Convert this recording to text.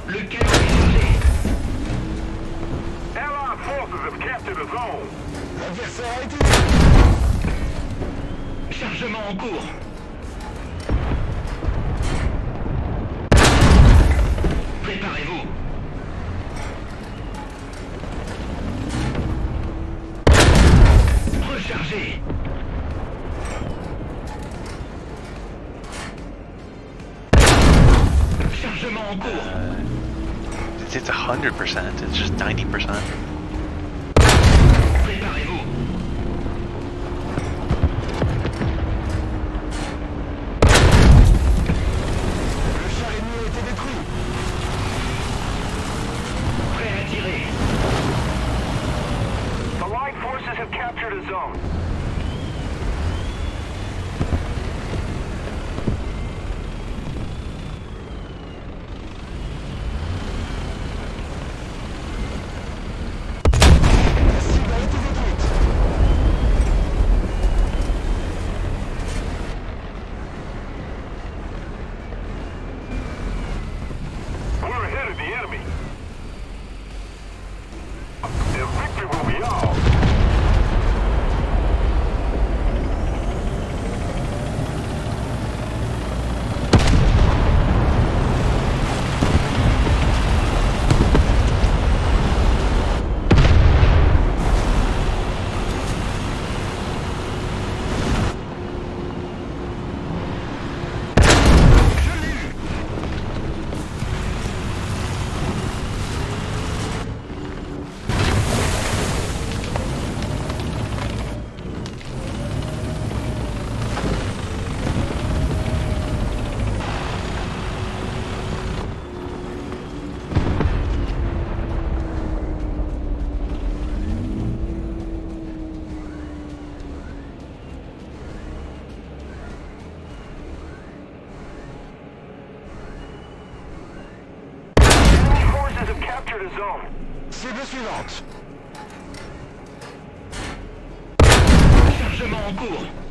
Le canon est chargé. Allied forces have captured a zone. L'adversaire a été... Chargement en cours. Préparez-vous. Rechargez. Chargement en cours. It's 100%, it's just 90%. Préparez-vous. Le char ennemi a été détruit. Prêt à tirer. The Allied forces have captured a zone. La cible a été détruite. We're ahead of the enemy. Their victory will be ours. Have captured a zone. Cible suivante. Chargement en cours.